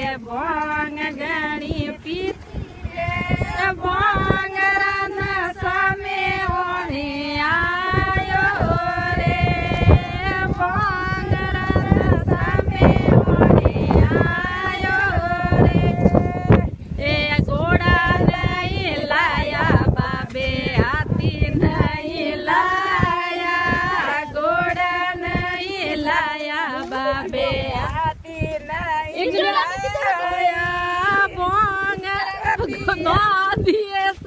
भोंग गणी पी भोंग रन सामे ओणी आयो रे भोंग रन सामे ओणी आयो रे ए घोड़ा नहीं लाया बाबे हाथी नहीं लाया घोड़ा नहीं लाया बाबे हाथी नहीं लाया भोंग दिए